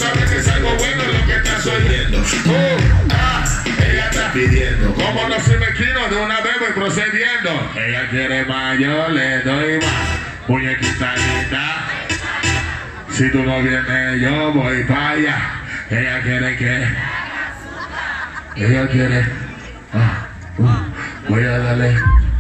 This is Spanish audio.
sabes que es algo bueno lo que estás oyendo. Ella está pidiendo. Como no soy mezquino, de una vez voy procediendo. Ella quiere más, yo le doy más. Muñequita linda. Si tú no vienes, yo voy para allá. Ella quiere que... Ella quiere... voy a darle...